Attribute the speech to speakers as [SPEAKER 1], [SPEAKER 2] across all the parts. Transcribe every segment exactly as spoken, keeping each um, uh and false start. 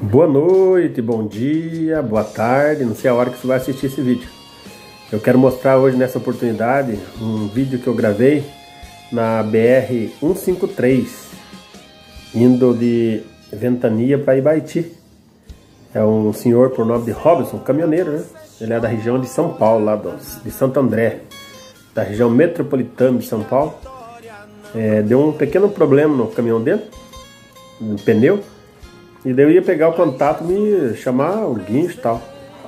[SPEAKER 1] Boa noite, bom dia, boa tarde, não sei a hora que você vai assistir esse vídeo. Eu quero mostrar hoje nessa oportunidade um vídeo que eu gravei na B R cento e cinquenta e três, indo de Ventania para Ibaiti. É um senhor por nome de Robson, caminhoneiro, né? Ele é da região de São Paulo, lá do, de Santo André, da região metropolitana de São Paulo. É, deu um pequeno problema no caminhão dele, no pneu. E daí eu ia pegar o contato e me chamar o guincho e tal.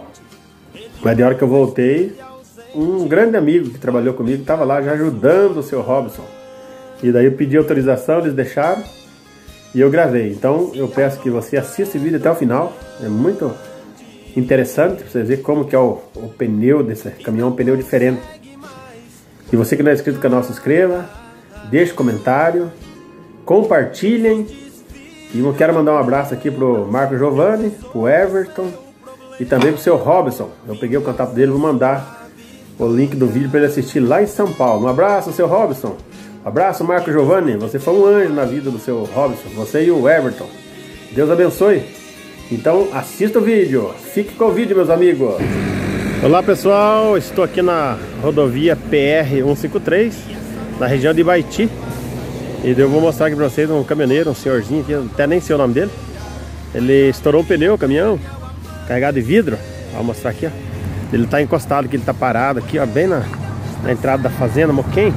[SPEAKER 1] Mas de hora que eu voltei, um grande amigo que trabalhou comigo estava lá já ajudando o seu Robson. E daí eu pedi autorização, eles deixaram e eu gravei. Então eu peço que você assista esse vídeo até o final. É muito interessante para você ver como que é o, o pneu desse caminhão, um pneu diferente. E você que não é inscrito no canal, se inscreva, deixe comentário, compartilhem. E eu quero mandar um abraço aqui pro Marco Giovanni, pro Everton e também pro seu Robson. Eu peguei o contato dele, vou mandar o link do vídeo para ele assistir lá em São Paulo. Um abraço, seu Robson. Um abraço, Marco Giovanni. Você foi um anjo na vida do seu Robson. Você e o Everton. Deus abençoe. Então assista o vídeo. Fique com o vídeo, meus amigos. Olá, pessoal. Estou aqui na rodovia P R cento e cinquenta e três, na região de Ibaiti. E eu vou mostrar aqui pra vocês um caminhoneiro, um senhorzinho aqui, até nem sei o nome dele. Ele estourou um pneu, o caminhão, carregado de vidro. Vou mostrar aqui, ó. Ele tá encostado aqui, ele tá parado aqui, ó, bem na, na entrada da fazenda, Moquém.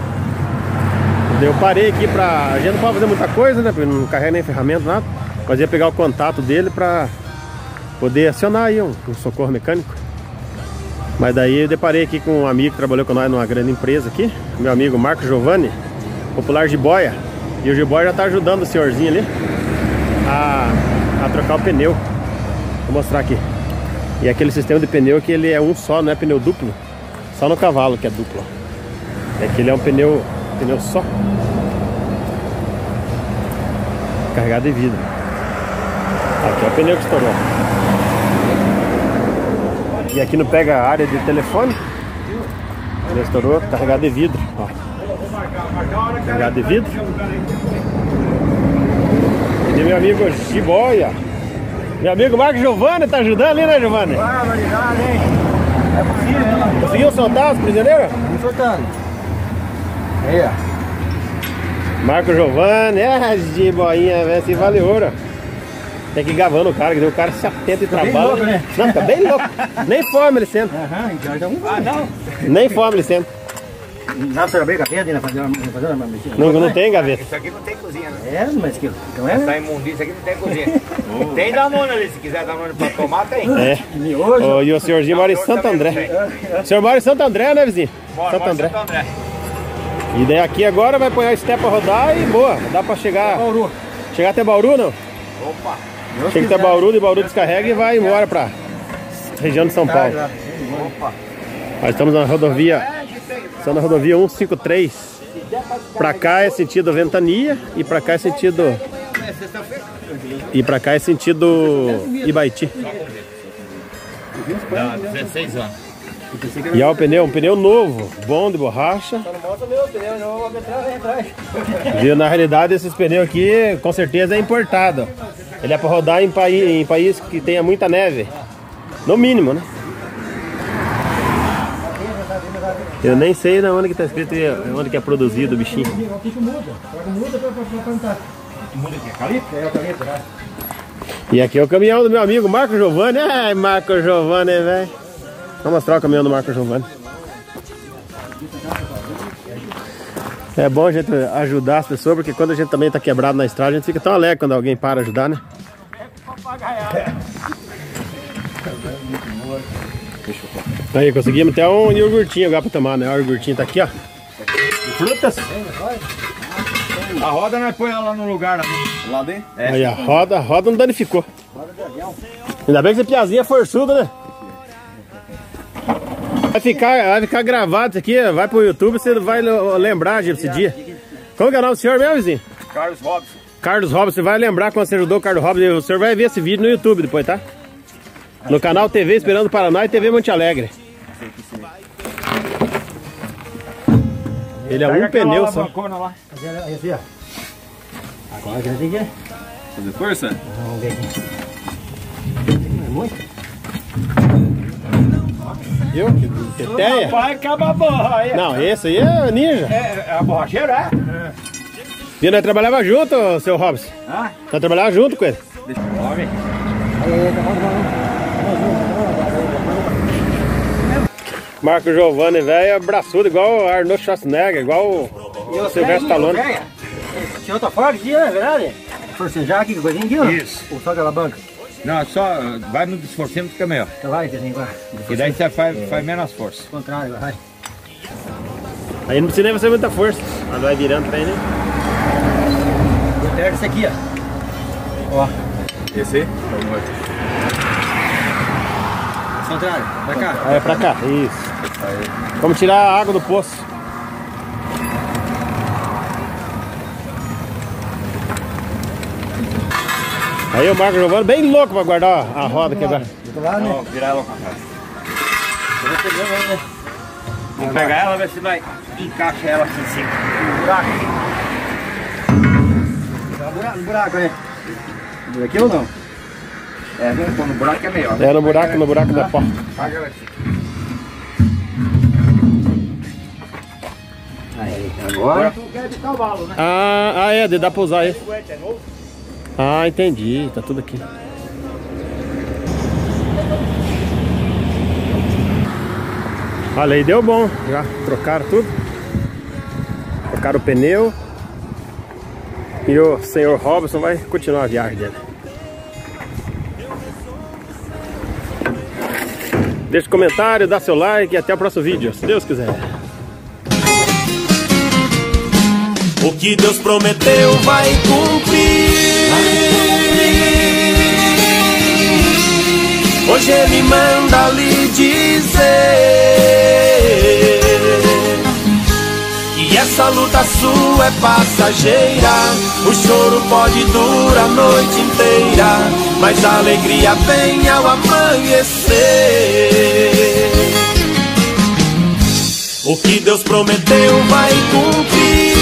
[SPEAKER 1] Eu parei aqui pra... A gente não pode fazer muita coisa, né, porque não carrega nem ferramenta, nada. Mas ia pegar o contato dele pra poder acionar aí um, um socorro mecânico. Mas daí eu deparei aqui com um amigo que trabalhou com nós numa grande empresa aqui, meu amigo Marco Giovanni, popular Jiboia. E o Jiboia já tá ajudando o senhorzinho ali a, a trocar o pneu. Vou mostrar aqui. E aquele sistema de pneu que ele é um só, não é pneu duplo. Só no cavalo que é duplo. É que ele é um pneu, pneu só, carregado de vidro. Aqui é o pneu que estourou. E aqui não pega a área de telefone. Ele estourou, carregado de vidro, ó. Carregado de vidro. E meu amigo Jiboia, meu amigo Marco Giovanni tá ajudando ali, né, Giovanni?
[SPEAKER 2] Ah, vai ligar, hein? É possível.
[SPEAKER 1] Conseguiu soltar os prisioneiros?
[SPEAKER 2] Vamos soltando. Aí, ó.
[SPEAKER 1] Marco Giovanni, é, Jiboinha, velho, se vale ouro. Tem que ir gravando o cara, que o cara se atenta e trabalha.
[SPEAKER 2] Bem louco, né?
[SPEAKER 1] Não, tá bem louco. Nem fome ele senta.
[SPEAKER 2] Aham, então já vamos. Ah, não.
[SPEAKER 1] Nem fome ele senta.
[SPEAKER 2] Não, você abriu a gaveta ainda fazer uma, fazer uma mexida?
[SPEAKER 1] Não, não tem gaveta.
[SPEAKER 3] Isso aqui não tem cozinha, né?
[SPEAKER 2] É, mas que. Então é.
[SPEAKER 3] Essa imundícia aqui não tem cozinha. Tem Danone ali, se quiser Danone pra tomar, tem.
[SPEAKER 1] É.
[SPEAKER 2] Miojo.
[SPEAKER 1] Oh, e o senhorzinho mora em Santo André. O senhor mora em Santo André, né, vizinho?
[SPEAKER 3] Bora,
[SPEAKER 1] Santo
[SPEAKER 3] bora,
[SPEAKER 1] André.
[SPEAKER 3] Santo André.
[SPEAKER 1] E daí aqui agora vai pôr a step pra rodar e boa. Dá pra chegar.
[SPEAKER 2] Bauru.
[SPEAKER 1] Chegar até Bauru, não?
[SPEAKER 3] Opa.
[SPEAKER 1] Chega até Bauru, de Bauru descarrega e vai embora pra região de São Paulo.
[SPEAKER 3] Opa.
[SPEAKER 1] Nós estamos na rodovia, estamos na rodovia cento e cinquenta e três. Pra cá é sentido Ventania e pra cá é sentido e pra cá é sentido Ibaiti.
[SPEAKER 3] Não, dezesseis anos.
[SPEAKER 1] E é o pneu, um pneu novo, bom de borracha.
[SPEAKER 2] Só não mostra meu pneu, não vou meter lá atrás.
[SPEAKER 1] Viu? Na realidade esses pneus aqui com certeza é importado. Ele é para rodar em, paí em país que tenha muita neve, no mínimo, né? Eu nem sei na onde que tá escrito, onde que é produzido o bichinho.
[SPEAKER 2] O que muda? Muda pra plantar.
[SPEAKER 3] Muda aqui, calipto?
[SPEAKER 2] É, o eucalipto, né?
[SPEAKER 1] E aqui é o caminhão do meu amigo Marco Giovanni. Ai, Marco Giovanni, velho. Vou mostrar o caminhão do Marco Giovanni. É bom a gente ajudar as pessoas, porque quando a gente também tá quebrado na estrada, a gente fica tão alegre quando alguém para ajudar, né? Aí, conseguimos até um iogurtinho agora pra tomar, né? O iogurtinho tá aqui, ó. Frutas.
[SPEAKER 3] A roda nós põe ela no lugar lá, lá dentro. É.
[SPEAKER 1] Aí, a roda, a roda não danificou. Ainda bem que essa piazinha é forçuda, né? Vai ficar, vai ficar gravado isso aqui, vai pro YouTube, você vai lembrar desse dia. Como que é o nome do senhor mesmo, vizinho?
[SPEAKER 3] Carlos Robson.
[SPEAKER 1] Carlos Robson, você vai lembrar quando você ajudou o Carlos Robson. O senhor vai ver esse vídeo no YouTube depois, tá? No canal T V Esperando Paraná e T V Monte Alegre. Ele é um pneu só.
[SPEAKER 3] Lá.
[SPEAKER 2] Assim, ó. Agora já tem que...
[SPEAKER 3] Fazer força?
[SPEAKER 2] Vamos ver aqui.
[SPEAKER 1] Viu? Que teteia.
[SPEAKER 3] Vai acabar a borracha.
[SPEAKER 1] Não, esse aí é ninja.
[SPEAKER 3] É, é a borracheira, é?
[SPEAKER 1] E nós trabalhava junto, seu Robson.
[SPEAKER 3] Ah?
[SPEAKER 1] Nós trabalhava junto com ele.
[SPEAKER 3] Deixa eu ver.
[SPEAKER 1] Marco Giovanni, velho, abraçudo, igual o Arnold Schwarzenegger, igual o Sylvester Stallone.
[SPEAKER 2] Tinha outra forca aqui, né? Verdade? Forcejar aqui, coisinha aqui, ó.
[SPEAKER 3] Isso.
[SPEAKER 2] Ou só aquela banca?
[SPEAKER 3] Não, é só vai no desforcemos que é melhor.
[SPEAKER 2] Então vai, assim, vai.
[SPEAKER 3] E daí você faz, faz menos força.
[SPEAKER 2] Contrário, vai.
[SPEAKER 1] Aí não precisa nem fazer muita força, mas vai virando bem, né?
[SPEAKER 2] Eu pego esse aqui, ó. Ó.
[SPEAKER 3] Esse aí?
[SPEAKER 2] Contrário, vai cá.
[SPEAKER 1] Aí é pra cá, isso. Vamos tirar a água do poço. Aí o Marco Giovanni bem louco pra guardar a roda quebrar.
[SPEAKER 2] Do lado, né?
[SPEAKER 3] Não, virar ela pra cá. Vou pegar ela, ver se vai encaixa ela aqui em cima.
[SPEAKER 2] No buraco. Tá no buraco, no buraco, né? Por aqui ou não?
[SPEAKER 3] É, vamos pôr no buraco que é melhor.
[SPEAKER 1] É no buraco, no buraco da pó.
[SPEAKER 3] Paga ela aqui.
[SPEAKER 2] Aí, agora.
[SPEAKER 1] Ah, ah é, dá pra usar esse. Ah, entendi, tá tudo aqui. Olha aí, deu bom, já trocaram tudo. Trocaram o pneu. E o senhor Robson vai continuar a viagem dele. Deixa um comentário, dá seu like e até o próximo vídeo, se Deus quiser.
[SPEAKER 4] O que Deus prometeu vai cumprir. Hoje Ele manda lhe dizer que essa luta sua é passageira. O choro pode durar a noite inteira, mas a alegria vem ao amanhecer. O que Deus prometeu vai cumprir.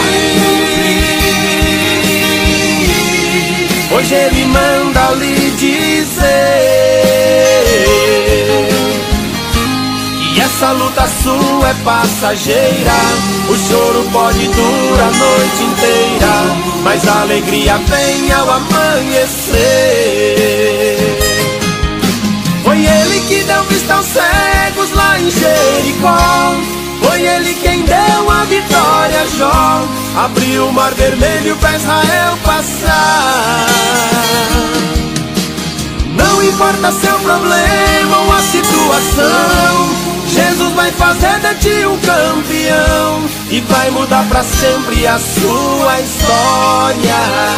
[SPEAKER 4] Hoje Ele manda lhe dizer que essa luta sua é passageira. O choro pode durar a noite inteira, mas a alegria vem ao amanhecer. Foi Ele que deu vista aos cegos lá em Jericó. Foi Ele quem deu a vitória a Jó. Abriu o mar vermelho pra Israel passar. Não importa seu problema ou a situação, Jesus vai fazer de ti um campeão e vai mudar pra sempre a sua história.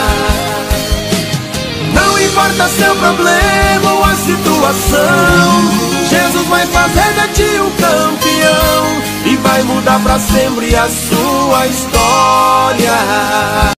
[SPEAKER 4] Não importa seu problema ou a situação, Jesus vai fazer de ti um campeão e vai mudar pra sempre a sua história.